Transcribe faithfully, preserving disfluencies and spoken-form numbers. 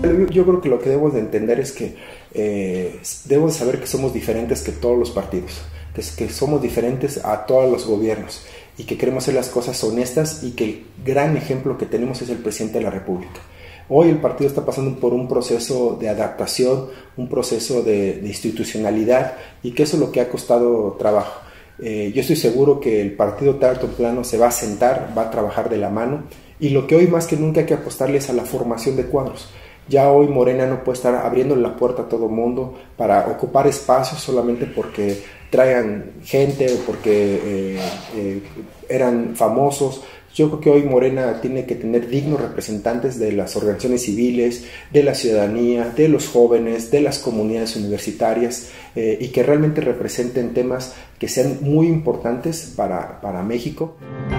Yo creo que lo que debemos de entender es que eh, debemos saber que somos diferentes que todos los partidos, que, que somos diferentes a todos los gobiernos y que queremos hacer las cosas honestas y que el gran ejemplo que tenemos es el presidente de la República. Hoy el partido está pasando por un proceso de adaptación, un proceso de, de institucionalidad y que eso es lo que ha costado trabajo. Eh, yo estoy seguro que el partido tarde o temprano se va a sentar, va a trabajar de la mano y lo que hoy más que nunca hay que apostarle es a la formación de cuadros. Ya hoy Morena no puede estar abriendo la puerta a todo el mundo para ocupar espacios solamente porque traigan gente o porque eh, eh, eran famosos. Yo creo que hoy Morena tiene que tener dignos representantes de las organizaciones civiles, de la ciudadanía, de los jóvenes, de las comunidades universitarias eh, y que realmente representen temas que sean muy importantes para, para México.